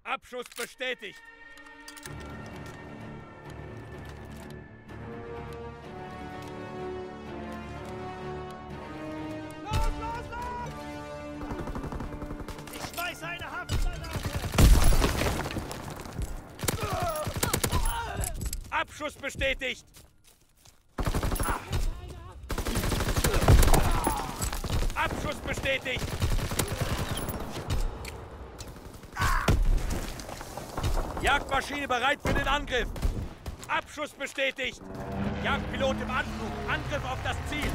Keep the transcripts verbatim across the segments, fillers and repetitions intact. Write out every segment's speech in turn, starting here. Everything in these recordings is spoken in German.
Abschuss bestätigt. Los, los, los! Ich schmeiße eine Haftgranate! Abschuss bestätigt. Abschuss bestätigt. Jagdmaschine bereit für den Angriff. Abschuss bestätigt. Jagdpilot im Anflug. Angriff auf das Ziel.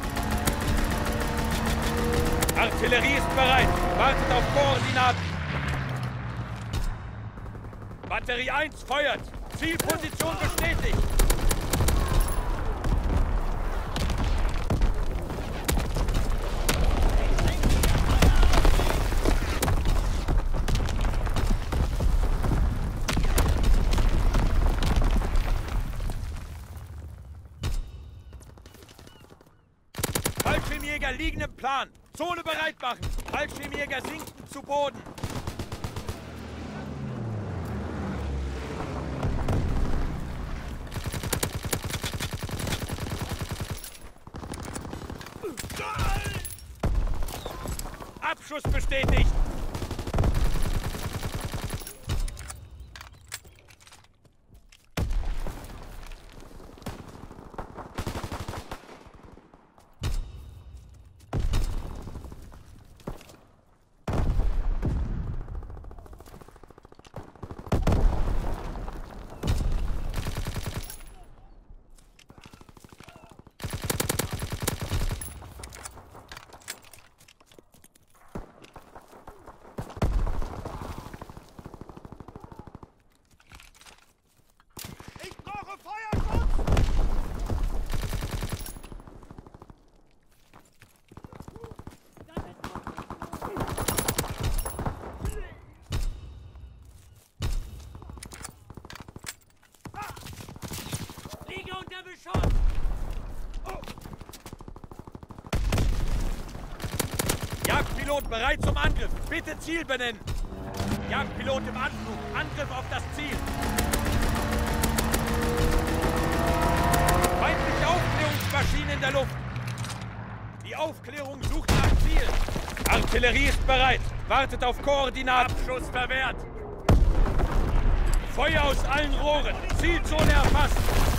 Artillerie ist bereit. Wartet auf Koordinaten. Batterie eins feuert. Zielposition bestätigt. Fallschirmjäger liegen im Plan. Zone bereit machen. Fallschirmjäger sinken zu Boden. Abschuss bestätigt. Jagdpilot bereit zum Angriff. Bitte Ziel benennen. Jagdpilot im Anflug. Angriff auf das Ziel. Feindliche Aufklärungsmaschine in der Luft. Die Aufklärung sucht nach Ziel. Artillerie ist bereit. Wartet auf Koordinaten. Abschuss verwehrt. Feuer aus allen Rohren. Zielzone erfasst.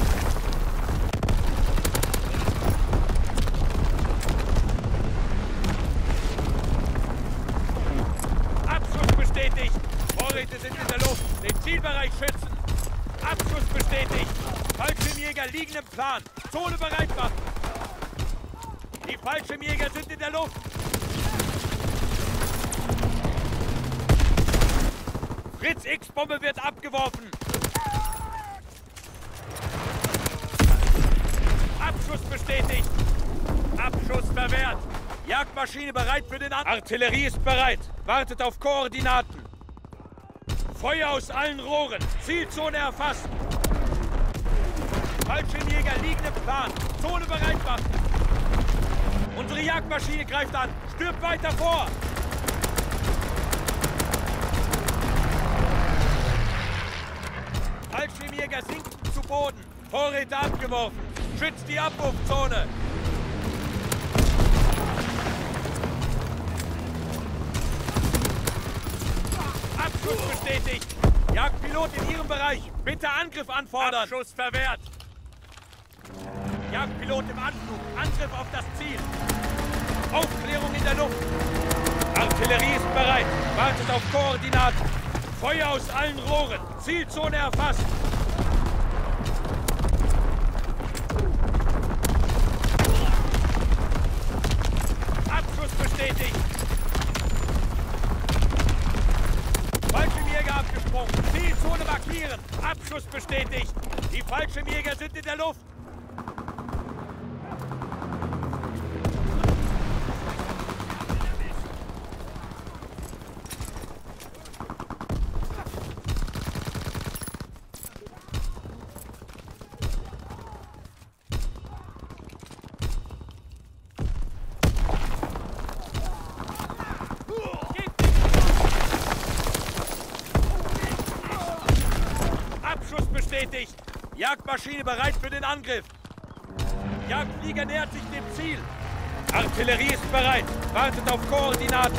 Vorräte sind in der Luft. Den Zielbereich schützen. Abschuss bestätigt. Fallschirmjäger liegen im Plan. Zone bereit machen. Die Fallschirmjäger sind in der Luft. Fritz X-Bombe wird abgeworfen. Abschuss bestätigt. Abschuss verwehrt. Jagdmaschine bereit für den Angriff. Artillerie ist bereit. Wartet auf Koordinaten. Feuer aus allen Rohren. Zielzone erfasst. Fallschirmjäger liegen im Plan. Zone bereit machen. Unsere Jagdmaschine greift an. Stirbt weiter vor. Fallschirmjäger sinken zu Boden. Vorräte abgeworfen. Schützt die Abwurfzone. Abschuss bestätigt. Jagdpilot in Ihrem Bereich. Bitte Angriff anfordern. Abschuss verwehrt. Jagdpilot im Anflug. Angriff auf das Ziel. Aufklärung in der Luft. Artillerie ist bereit. Wartet auf Koordinaten. Feuer aus allen Rohren. Zielzone erfasst. Abschuss bestätigt. Fallschirmjäger abgesprungen. Zielzone markieren. Abschuss bestätigt. Die Fallschirmjäger sind in der Luft. bestätigt. Jagdmaschine bereit für den Angriff. Jagdflieger nähert sich dem Ziel. Artillerie ist bereit. Wartet auf Koordinaten.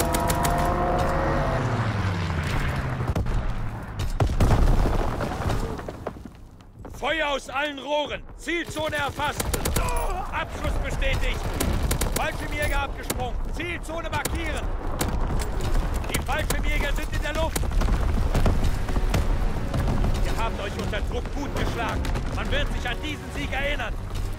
Feuer aus allen Rohren. Zielzone erfasst. Abschuss bestätigt. Fallschirmjäger abgesprungen. Zielzone markieren. Die Fallschirmjäger sind in der Luft. Ihr habt euch unter Druck gut geschlagen. Man wird sich an diesen Sieg erinnern.